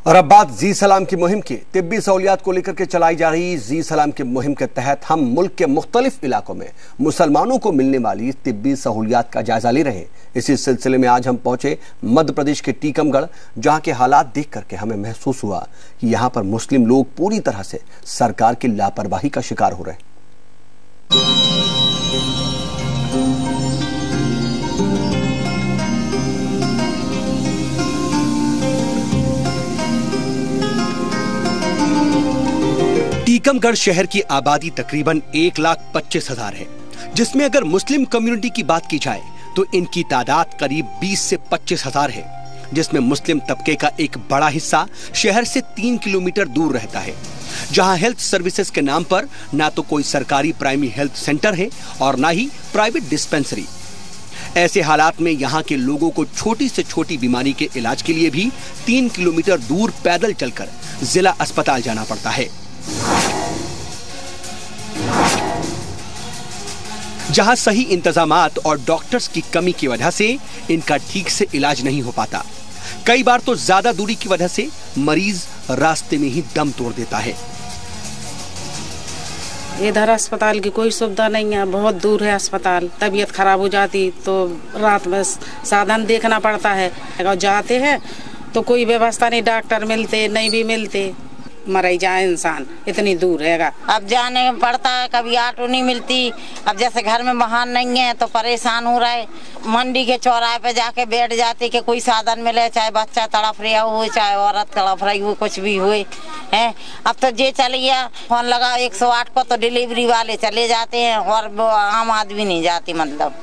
और अब बात जी सलाम की मुहिम की। तिब्बी सहूलियात को लेकर के चलाई जा रही जी सलाम की मुहिम के तहत हम मुल्क के मुख्तलिफ इलाकों में मुसलमानों को मिलने वाली तिब्बी सहूलियात का जायजा ले रहे हैं। इसी सिलसिले में आज हम पहुंचे मध्य प्रदेश के टीकमगढ़, जहां के हालात देख करके हमें महसूस हुआ कि यहां पर मुस्लिम लोग पूरी तरह से सरकार की लापरवाही का शिकार हो रहे हैं। टीकमगढ़ शहर की आबादी तकरीबन 1,25,000 है, जिसमें अगर मुस्लिम कम्युनिटी की बात की जाए तो इनकी तादाद करीब 20 से 25,000 है, जिसमें मुस्लिम तबके का एक बड़ा हिस्सा शहर से 3 किलोमीटर दूर रहता है, जहां हेल्थ सर्विसेज के नाम पर ना तो कोई सरकारी प्राइमरी हेल्थ सेंटर है और ना ही प्राइवेट डिस्पेंसरी। ऐसे हालात में यहाँ के लोगों को छोटी से छोटी बीमारी के इलाज के लिए भी 3 किलोमीटर दूर पैदल चलकर जिला अस्पताल जाना पड़ता है, जहां सही इंतजामात और डॉक्टर्स की कमी की वजह से इनका ठीक से इलाज नहीं हो पाता। कई बार तो ज्यादा दूरी की वजह से मरीज रास्ते में ही दम तोड़ देता है। इधर अस्पताल की कोई सुविधा नहीं है, बहुत दूर है अस्पताल। तबीयत खराब हो जाती तो रात में साधन देखना पड़ता है, और जाते हैं तो कोई व्यवस्था नहीं, डॉक्टर मिलते नहीं भी मिलते, मर ही जाए इंसान, इतनी दूर रहेगा। अब जाने पड़ता है, कभी ऑटो नहीं मिलती। अब जैसे घर में वाहन नहीं है तो परेशान हो रहा है। मंडी के चौराहे पे जाके बैठ जाते कि कोई साधन मिले, चाहे बच्चा तड़फ रहा हो, चाहे औरत तड़फ रही हो, कुछ भी हुए है। अब तो जे चल गया, फोन लगा 108 को तो डिलीवरी वाले चले जाते हैं और आम आदमी नहीं जाती। मतलब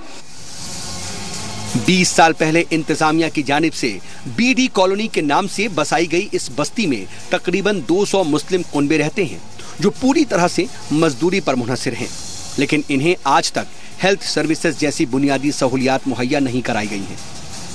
20 साल पहले इंतजामिया की जानिब से बीडी कॉलोनी के नाम से बसाई गई इस बस्ती में तकरीबन 200 मुस्लिम कुनबे रहते हैं, जो पूरी तरह से मजदूरी पर मुनहसिर हैं, लेकिन इन्हें आज तक हेल्थ सर्विसेज जैसी बुनियादी सहूलियात मुहैया नहीं कराई गई हैं।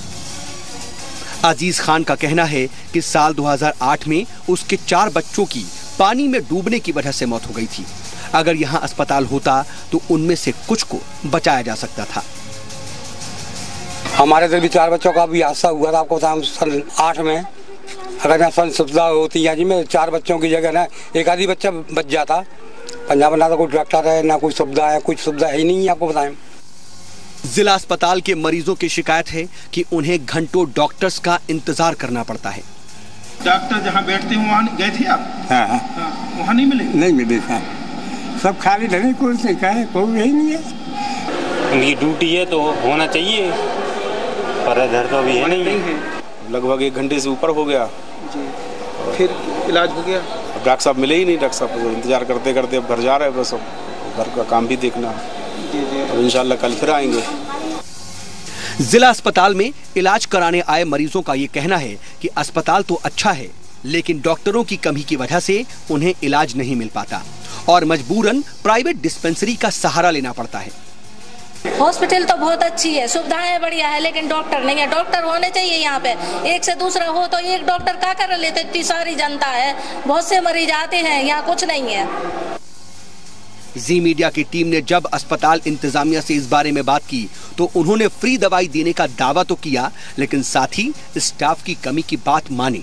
अजीज खान का कहना है कि साल 2008 में उसके 4 बच्चों की पानी में डूबने की वजह से मौत हो गई थी। अगर यहाँ अस्पताल होता तो उनमें से कुछ को बचाया जा सकता था। हमारे इधर भी 4 बच्चों का भी हादसा हुआ था, आपको बताऊं सन 8 में। अगर यहाँ सन सुविधा होती है जी में 4 बच्चों की जगह ना एक आधी बच्चा बच जाता। पंजाब में ना तो कोई डॉक्टर है, ना कोई सुविधा है, कुछ सुविधा है ही नहीं है, आपको बताएं। जिला अस्पताल के मरीजों की शिकायत है कि उन्हें घंटों डॉक्टर्स का इंतजार करना पड़ता है। डॉक्टर जहाँ बैठते हैं वहाँ गए थे आप? हाँ। वहाँ नहीं मिले? नहीं मिले, सब खाली ढंगे कुर्सी का है, कोई यही नहीं है। उनकी ड्यूटी है तो होना चाहिए, पर इधर तो अभी है नहीं है। लगभग 1 घंटे से ऊपर हो गया जी। फिर इलाज हो गया? अब डॉक्टर साहब मिले ही नहीं। डॉक्टर साहब इंतजार करते करते अब घर जा रहे हैं, बस अब घर का काम भी देखना। अब इंशाल्लाह कल फिर आएंगे। जिला अस्पताल में इलाज कराने आए मरीजों का ये कहना है कि अस्पताल तो अच्छा है, लेकिन डॉक्टरों की कमी की वजह से उन्हें इलाज नहीं मिल पाता और मजबूरन प्राइवेट डिस्पेंसरी का सहारा लेना पड़ता है। हॉस्पिटल तो बहुत अच्छी है, सुविधाएं बढ़िया है, लेकिन डॉक्टर नहीं है। डॉक्टर होने चाहिए यहाँ पे, एक से दूसरा हो तो एक डॉक्टर क्या कर लेते। इतनी सारी जनता है, बहुत से मरीज आते हैं, यहाँ कुछ नहीं है। जी मीडिया की टीम ने जब अस्पताल इंतजामिया से इस बारे में बात की तो उन्होंने फ्री दवाई देने का दावा तो किया, लेकिन साथ ही स्टाफ की कमी की बात मानी।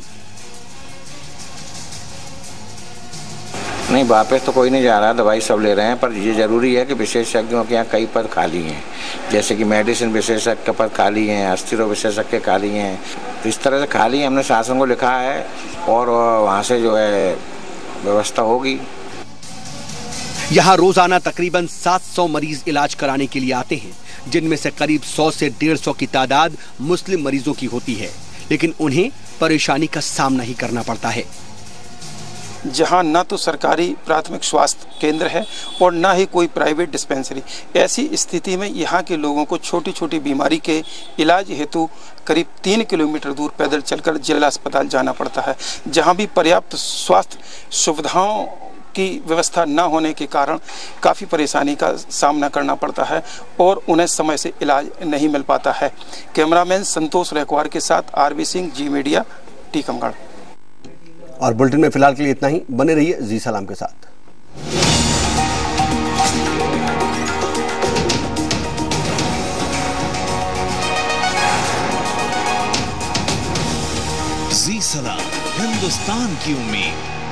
नहीं, वापस तो कोई नहीं जा रहा, दवाई सब ले रहे हैं, पर ये जरूरी है कि विशेषज्ञों के यहाँ कई पद खाली हैं, जैसे कि मेडिसिन विशेषज्ञ के पद खाली हैं, अस्थिरोग विशेषज्ञ खाली हैं। तो इस तरह से खाली हमने शासन को लिखा है और वहाँ से जो है व्यवस्था होगी। यहाँ रोजाना तकरीबन 700 मरीज इलाज कराने के लिए आते हैं, जिनमें से करीब 100 से 150 की तादाद मुस्लिम मरीजों की होती है, लेकिन उन्हें परेशानी का सामना ही करना पड़ता है। जहाँ न तो सरकारी प्राथमिक स्वास्थ्य केंद्र है और न ही कोई प्राइवेट डिस्पेंसरी। ऐसी स्थिति में यहाँ के लोगों को छोटी छोटी बीमारी के इलाज हेतु करीब 3 किलोमीटर दूर पैदल चलकर जिला अस्पताल जाना पड़ता है, जहाँ भी पर्याप्त स्वास्थ्य सुविधाओं की व्यवस्था न होने के कारण काफ़ी परेशानी का सामना करना पड़ता है और उन्हें समय से इलाज नहीं मिल पाता है। कैमरामैन संतोष रेकवार के साथ आरबी सिंह, जी मीडिया, टीकमगढ़। और बुलेटिन में फिलहाल के लिए इतना ही। बने रहिए जी सलाम के साथ। जी सलाम। हिंदुस्तान की उम्मीद।